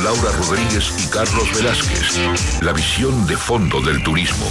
Laura Rodríguez y Carlos Velázquez. La visión de fondo del turismo.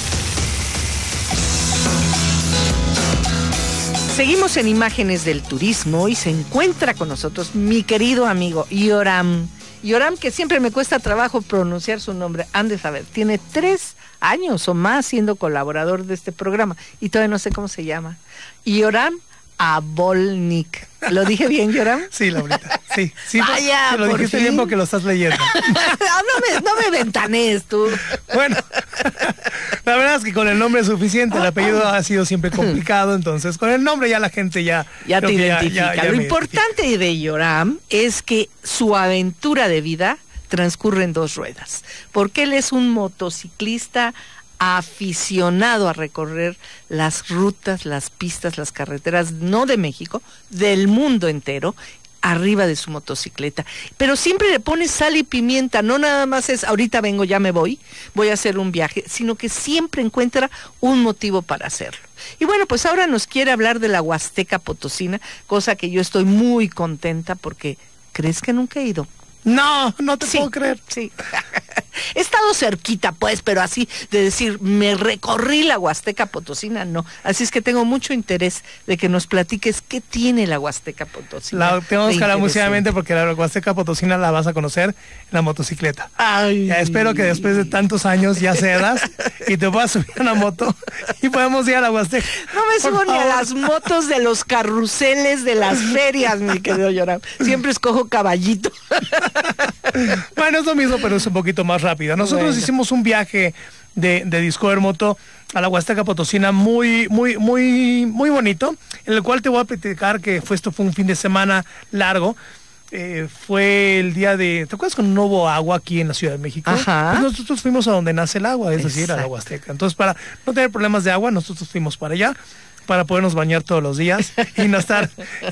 Seguimos en Imágenes del Turismo y se encuentra con nosotros mi querido amigo Yoram. Yoram, que siempre me cuesta trabajo pronunciar su nombre, han de saber, tiene 3 años o más siendo colaborador de este programa y todavía no sé cómo se llama. Yoram Abolnik. ¿Lo dije bien, Yoram? Sí, Laurita. Sí, sí. Vaya, lo dijiste bien porque lo estás leyendo. No me ventanees tú. Bueno, la verdad es que con el nombre es suficiente. El apellido ha sido siempre complicado, entonces con el nombre ya la gente ya te identifica. Lo importante de Yoram es que su aventura de vida transcurre en 2 ruedas, porque él es un motociclista aficionado a recorrer las rutas, las pistas, las carreteras, no de México, del mundo entero, arriba de su motocicleta. Pero siempre le pone sal y pimienta, no nada más es ahorita vengo, ya me voy a hacer un viaje, sino que siempre encuentra un motivo para hacerlo. Y bueno, pues ahora nos quiere hablar de la Huasteca Potosina, cosa que yo estoy muy contenta porque, ¿crees que nunca he ido? No te puedo creer. Sí. He estado cerquita, pues, pero así de decir, me recorrí la Huasteca Potosina, no. Así es que tengo mucho interés de que nos platiques qué tiene la Huasteca Potosina. La tenemos que hablar muy seriamente porque la Huasteca Potosina la vas a conocer en la motocicleta. Ay. Ya espero que después de tantos años ya cedas y te puedas subir a una moto y podemos ir a la Huasteca. No me subo ni a las motos de los carruseles de las ferias, mi querido Yoram. Siempre escojo caballito. Bueno, es lo mismo, pero es un poquito más rápida. Nosotros hicimos un viaje de Discover Moto a la Huasteca Potosina muy bonito, en el cual te voy a platicar que esto fue un fin de semana largo. Fue el día de... ¿Te acuerdas cuando no hubo agua aquí en la Ciudad de México? Ajá. Pues nosotros fuimos a donde nace el agua, es decir, a la Huasteca. Entonces, para no tener problemas de agua, nosotros fuimos para allá, para podernos bañar todos los días y no estar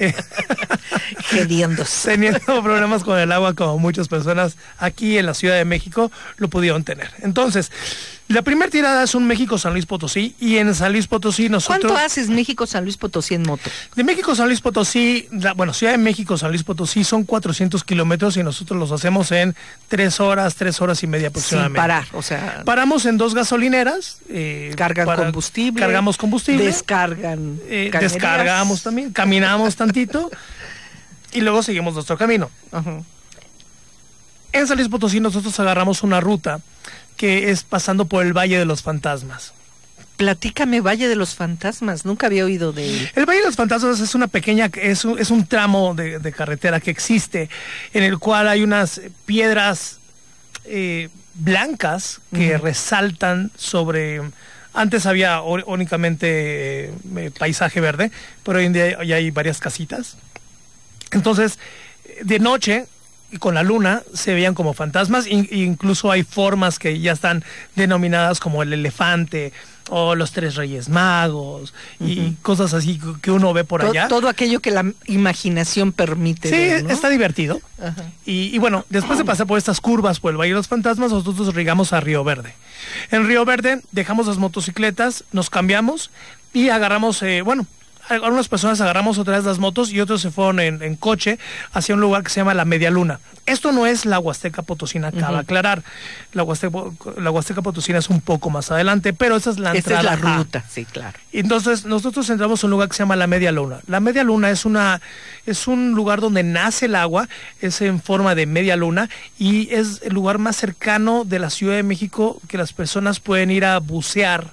teniendo problemas con el agua como muchas personas aquí en la Ciudad de México lo pudieron tener. Entonces, la primera tirada es un México-San Luis Potosí y en San Luis Potosí nosotros... ¿Cuánto haces México-San Luis Potosí en moto? De México-San Luis Potosí, Ciudad de México-San Luis Potosí son 400 kilómetros y nosotros los hacemos en 3 horas y media aproximadamente. Sin parar, o sea... Paramos en 2 gasolineras. Combustible. Cargamos combustible. Descargamos también, caminamos tantito y luego seguimos nuestro camino. Uh-huh. En San Luis Potosí nosotros agarramos una ruta que es pasando por el Valle de los Fantasmas. Platícame, Valle de los Fantasmas, nunca había oído de él. El Valle de los Fantasmas es una pequeña, es un tramo de carretera que existe, en el cual hay unas piedras blancas que resaltan sobre... Antes había únicamente paisaje verde, pero hoy en día ya hay varias casitas. Entonces, de noche... y con la luna se veían como fantasmas, incluso hay formas que ya están denominadas como el elefante o los 3 Reyes Magos y cosas así que uno ve por allá. Todo aquello que la imaginación permite. Sí, ver, ¿no? Está divertido. Y bueno, después de pasar por estas curvas por el Valle de los Fantasmas, nosotros llegamos a Río Verde. En Río Verde dejamos las motocicletas, nos cambiamos y agarramos, algunas personas agarramos otra vez las motos y otros se fueron en coche hacia un lugar que se llama La Media Luna. Esto no es la Huasteca Potosina, cabe aclarar. La Huasteca Potosina es un poco más adelante, pero esa es la entrada. Esta es la ruta, sí, claro. Entonces nosotros entramos a un lugar que se llama La Media Luna. La Media Luna es un lugar donde nace el agua, es en forma de media luna y es el lugar más cercano de la Ciudad de México que las personas pueden ir a bucear.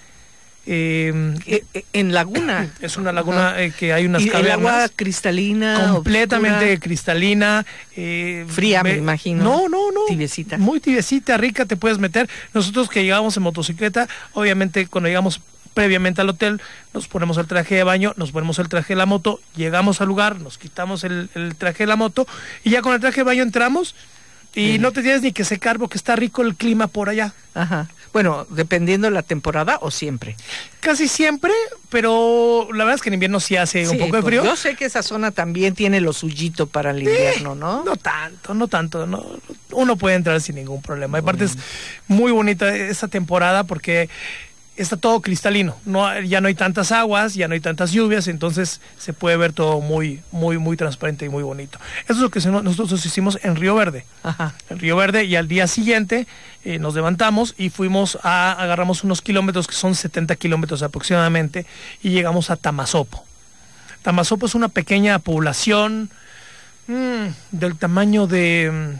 En laguna. Es una laguna que hay unas cavernas. ¿El agua cristalina? Completamente oscura, cristalina. Fría, me imagino. No. Tibiecita. Muy tibiecita, rica, te puedes meter. Nosotros que llegamos en motocicleta, obviamente cuando llegamos previamente al hotel, nos ponemos el traje de baño, nos ponemos el traje de la moto, llegamos al lugar, nos quitamos el traje de la moto y ya con el traje de baño entramos y no te tienes ni que secar porque está rico el clima por allá. Ajá. Bueno, dependiendo de la temporada o siempre. Casi siempre, pero la verdad es que en invierno sí hace un poco de frío. Yo sé que esa zona también tiene lo suyito para el invierno, ¿no? No tanto. No. Uno puede entrar sin ningún problema. Aparte es muy bonita esa temporada porque está todo cristalino, ya no hay tantas aguas, ya no hay tantas lluvias, entonces se puede ver todo muy transparente y muy bonito. Eso es lo que nosotros hicimos en Río Verde. Ajá. En Río Verde, y al día siguiente nos levantamos y agarramos unos kilómetros, que son 70 kilómetros aproximadamente, y llegamos a Tamazopo. Tamazopo es una pequeña población del tamaño de...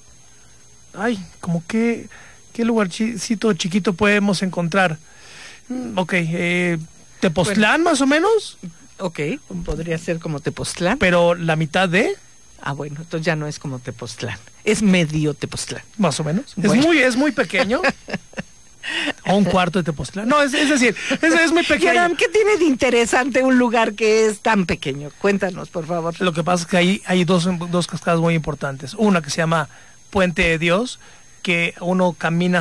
como ¿qué lugarcito chiquito podemos encontrar? Tepoztlán, bueno, más o menos. Ok, podría ser como Tepoztlán. Pero la mitad de... bueno, entonces ya no es como Tepoztlán, es medio Tepoztlán. Más o menos. Bueno. Es muy pequeño. O un cuarto de Tepoztlán. No, es decir, es muy pequeño. Yoram, ¿qué tiene de interesante un lugar que es tan pequeño? Cuéntanos, por favor. Lo que pasa es que hay dos cascadas muy importantes. Una que se llama Puente de Dios, que uno camina,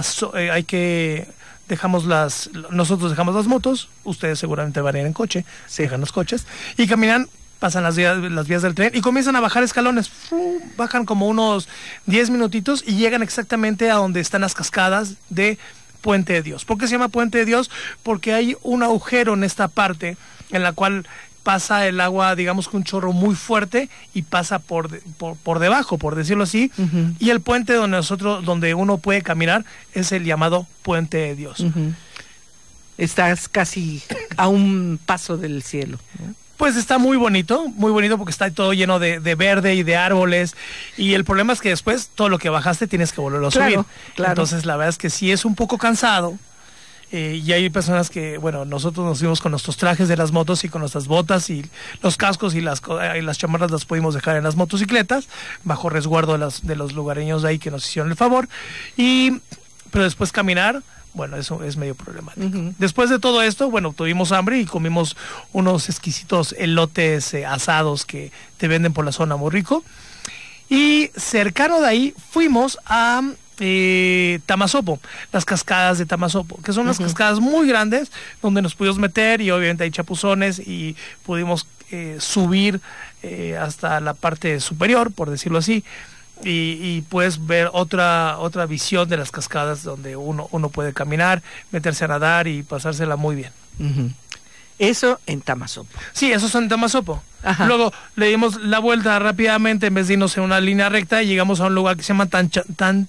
nosotros dejamos las motos, ustedes seguramente van a ir en coche, sí, dejan los coches, y caminan, pasan las vías del tren y comienzan a bajar escalones. Bajan como unos 10 minutitos y llegan exactamente a donde están las cascadas de Puente de Dios. ¿Por qué se llama Puente de Dios? Porque hay un agujero en esta parte en la cual pasa el agua, digamos que un chorro muy fuerte, y pasa por debajo, por decirlo así, y el puente donde uno puede caminar es el llamado Puente de Dios. Estás casi a un paso del cielo, ¿no? Pues está muy bonito porque está todo lleno de verde y de árboles, y el problema es que después todo lo que bajaste tienes que volverlo a subir. Claro. Entonces la verdad es que sí es un poco cansado. Y hay personas que, nosotros nos fuimos con nuestros trajes de las motos y con nuestras botas y los cascos y las chamarras las pudimos dejar en las motocicletas, bajo resguardo de los lugareños de ahí que nos hicieron el favor. Pero después caminar, eso es medio problemático. Después de todo esto, tuvimos hambre y comimos unos exquisitos elotes asados que te venden por la zona, muy rico. Y cercano de ahí fuimos a... Tamazopo, las cascadas de Tamazopo, que son unas cascadas muy grandes donde nos pudimos meter, y obviamente hay chapuzones y pudimos subir hasta la parte superior, por decirlo así, y puedes ver otra visión de las cascadas donde uno puede caminar, meterse a nadar y pasársela muy bien. Eso en Tamazopo. Sí, eso es en Tamazopo. Ajá. Luego le dimos la vuelta rápidamente en vez de irnos en una línea recta, y llegamos a un lugar que se llama Tanchanchín.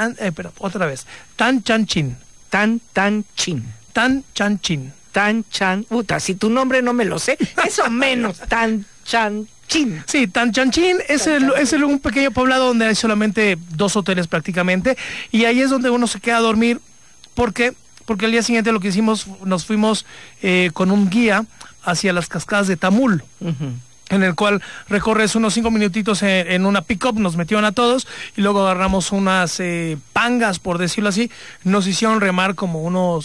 Si tu nombre no me lo sé, eso menos. Tanchanchín. Sí, Tanchanchín es un pequeño poblado donde hay solamente 2 hoteles prácticamente, y ahí es donde uno se queda a dormir. ¿Por qué? Porque al día siguiente lo que hicimos, nos fuimos con un guía hacia las cascadas de Tamul. En el cual recorres unos 5 minutitos en una pick-up, nos metieron a todos, y luego agarramos unas pangas, por decirlo así, nos hicieron remar como unos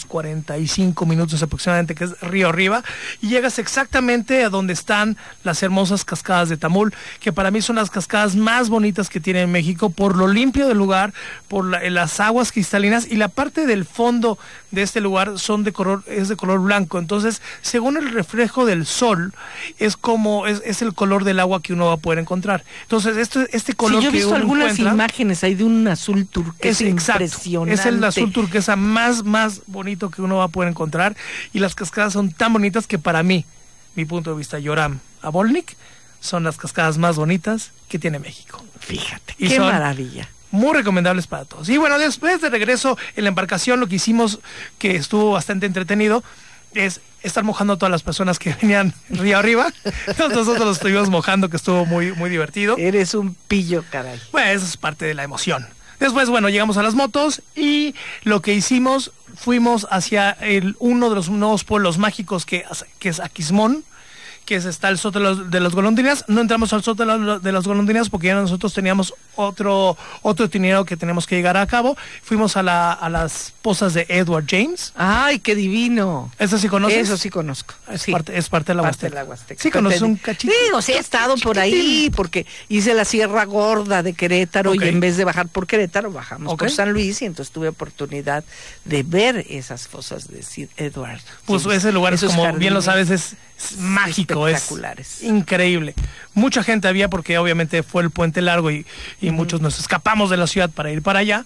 45 minutos aproximadamente, que es río arriba, y llegas exactamente a donde están las hermosas cascadas de Tamul, que para mí son las cascadas más bonitas que tiene México, por lo limpio del lugar, por las aguas cristalinas, y la parte del fondo de este lugar es de color blanco. Entonces, según el reflejo del sol, es el color del agua que uno va a poder encontrar. Entonces, este color, yo he visto algunas imágenes ahí de un azul turquesa Exacto, impresionante. es el azul turquesa más bonito que uno va a poder encontrar, y las cascadas son tan bonitas que para mí, mi punto de vista, Yoram Abolnik, son las cascadas más bonitas que tiene México. Fíjate, qué maravilla. Muy recomendables para todos. Y después de regreso en la embarcación, lo que hicimos, que estuvo bastante entretenido, es estar mojando a todas las personas que venían río arriba. Nosotros los estuvimos mojando, que estuvo muy divertido. Eres un pillo, caray. Eso es parte de la emoción. Después, llegamos a las motos, y lo que hicimos, fuimos hacia uno de los nuevos pueblos mágicos que es Aquismón, que está el Soto de las Golondrinas. No entramos al Soto de las Golondrinas porque ya nosotros teníamos otro itinerario que tenemos que llegar a cabo. Fuimos a las pozas de Edward James. ¡Ay, qué divino! ¿Eso sí conoces? Eso sí conozco. Es parte de la Huasteca. Sí, conoces un cachito. Sí, he estado por ahí porque hice la Sierra Gorda de Querétaro, y en vez de bajar por Querétaro, bajamos por San Luis, y entonces tuve oportunidad de ver esas fosas de Sir Edward. Pues ese lugar, es, como bien lo sabes, es mágico, espectaculares. Es increíble. Mucha gente había, porque obviamente fue el puente largo y muchos nos escapamos de la ciudad para ir para allá,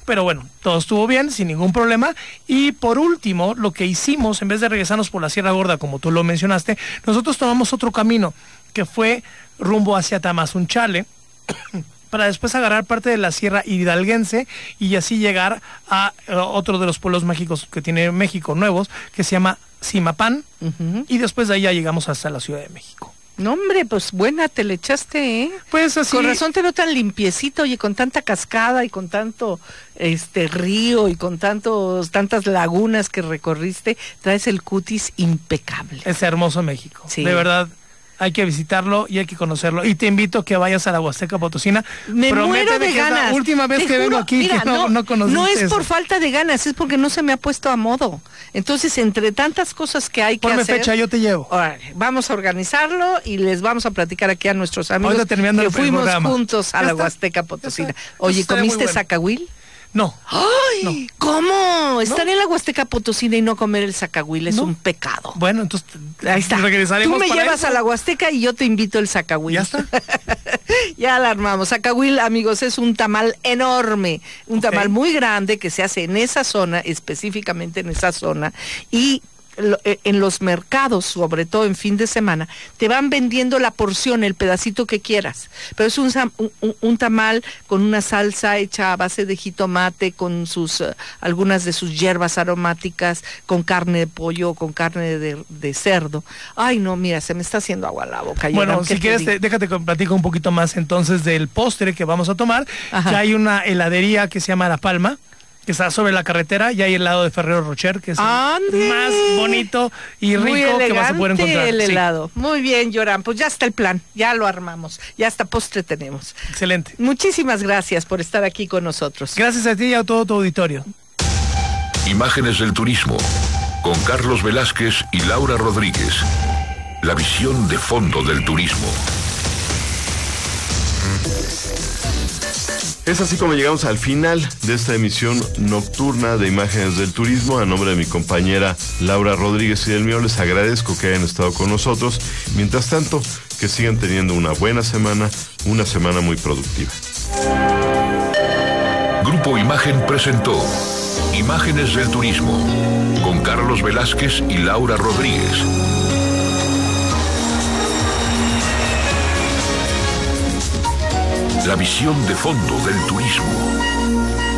pero bueno, todo estuvo bien, sin ningún problema. Y por último, lo que hicimos, en vez de regresarnos por la Sierra Gorda, como tú lo mencionaste, nosotros tomamos otro camino, que fue rumbo hacia Tamazunchale, para después agarrar parte de la Sierra Hidalguense y así llegar a otro de los pueblos mágicos que tiene México nuevos, que se llama Zimapán, y después de ahí ya llegamos hasta la Ciudad de México. No, hombre, pues buena te le echaste, ¿eh? Pues así. Con razón te veo tan limpiecito, oye, con tanta cascada y con tanto río y con tantas lagunas que recorriste, traes el cutis impecable. Es hermoso México, sí. De verdad. Hay que visitarlo y hay que conocerlo. Y te invito a que vayas a la Huasteca Potosina. Me muero de ganas. Es la última vez que vengo aquí, mira, que no conociste no es eso. por falta de ganas, es porque no se me ha puesto a modo. Entonces, entre tantas cosas que hay que Ponme hacer... fecha, yo te llevo. Órale, vamos a organizarlo y les vamos a platicar aquí a nuestros amigos que fuimos juntos a la Huasteca Potosina. Oye, ¿comiste zacahuil? No. ¡Ay! No. ¿Cómo? Estar en la Huasteca Potosina y no comer el zacahuil es un pecado. Bueno, entonces ahí está. Regresaremos. Tú me llevas eso. a la Huasteca y yo te invito el zacahuil. Ya está. Ya la armamos. Zacahuil, amigos, es un tamal enorme, un tamal muy grande que se hace en esa zona, específicamente en esa zona, y en los mercados, sobre todo en fin de semana, te van vendiendo la porción, el pedacito que quieras, pero es un tamal con una salsa hecha a base de jitomate, con algunas de sus hierbas aromáticas, con carne de pollo, con carne de cerdo. Ay, no, mira, se me está haciendo agua la boca. Bueno, si quieres, déjate que platico un poquito más entonces del postre que vamos a tomar. Ya hay una heladería que se llama La Palma, que está sobre la carretera, y hay el helado de Ferrero Rocher, que es el más bonito y rico que vas a poder encontrar. El helado. Muy bien, Yoram, pues ya está el plan, ya lo armamos, ya hasta postre tenemos. Excelente. Muchísimas gracias por estar aquí con nosotros. Gracias a ti y a todo tu auditorio. Imágenes del turismo, con Carlos Velázquez y Laura Rodríguez. La visión de fondo del turismo. Es así como llegamos al final de esta emisión nocturna de Imágenes del Turismo. A nombre de mi compañera Laura Rodríguez y del mío, les agradezco que hayan estado con nosotros. Mientras tanto, que sigan teniendo una buena semana, una semana muy productiva. Grupo Imagen presentó Imágenes del Turismo, con Carlos Velázquez y Laura Rodríguez. La visión de fondo del turismo.